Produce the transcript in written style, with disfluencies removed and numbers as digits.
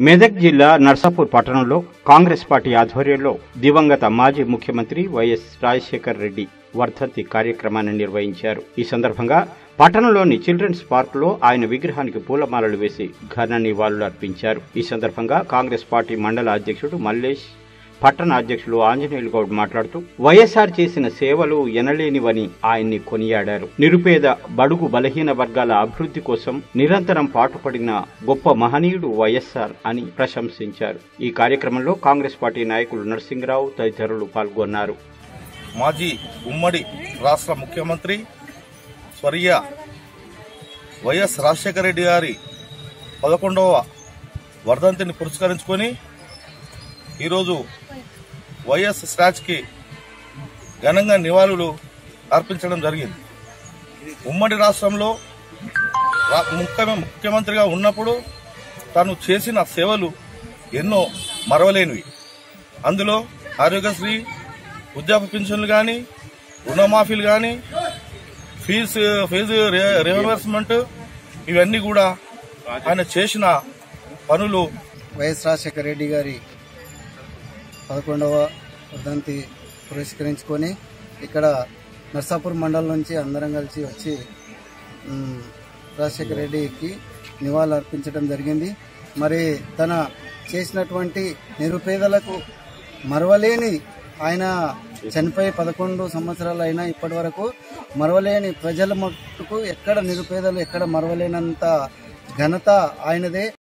మెదక్ జిల్లా నర్సాపూర్ పట్టణంలో కాంగ్రెస్ పార్టీ ఆధ్వర్యంలో దివంగత మాజీ ముఖ్యమంత్రి వైఎస్ రాజశేఖర్ రెడ్డి వర్ధంతి కార్యక్రమాన్ని నిర్వహించారు. ఈ సందర్భంగా పట్టణంలోని చిల్డ్రన్స్ పార్క్ లో ఆయన విగ్రహానికి పూలమాలలు వేసి ఘన నివాళులు అర్పించారు. ఈ సందర్భంగా కాంగ్రెస్ పార్టీ మండల అధ్యక్షుడు మల్లేష్, పట్టణ అధ్యక్షులు ఆంజనేయులు గౌడ్ మాట్లాడుతూ వైఎస్ఆర్ చేసిన సేవలు ఎనలేనివని ఆయన్ని కొనియాడారు. నిరుపేద, బడుగు, బలహీన వర్గాల అభివృద్ధి కోసం నిరంతరం పాటుపడిన గొప్ప మహనీయుడు వైఎస్ఆర్ అని ప్రశంసించారు. ఈ కార్యక్రమంలో కాంగ్రెస్ పార్టీ నాయకులు నరసింగరావు తదితరులు పాల్గొన్నారు. మాజీ ఉమ్మడి రాష్ట్ర ముఖ్యమంత్రి స్వర్గీయ వైఎస్ రాజశేఖర రెడ్డి గారి 11వ వర్ధంతిని పురస్కరించుకొని ఈరోజు వైఎస్ స్టాచ్కి ఘనంగా నివాళులు అర్పించడం జరిగింది. ఉమ్మడి రాష్ట్రంలో ముఖ్యమంత్రిగా ఉన్నప్పుడు తాను చేసిన సేవలు ఎన్నో మరవలేనివి. అందులో ఆరోగ్యశ్రీ, వృద్ధాప్య పెన్షన్లు కానీ, రుణమాఫీలు కానీ, ఫీజు రియంబర్స్మెంట్, ఇవన్నీ కూడా ఆయన చేసిన పనులు. వైఎస్ రాజశేఖర రెడ్డి గారి 11వ వర్ధంతి పురస్కరించుకొని ఇక్కడ నర్సాపూర్ మండలం నుంచి అందరం కలిసి వచ్చి రాజశేఖర రెడ్డికి నివాళులు అర్పించడం జరిగింది. మరి తన చేసినటువంటి నిరుపేదలకు మరవలేని, ఆయన చనిపోయి 11 సంవత్సరాలు అయినా ఇప్పటి వరకు మరవలేని ప్రజల మట్టుకు ఎక్కడ నిరుపేదలు ఎక్కడ మరవలేనంత ఘనత ఆయనదే.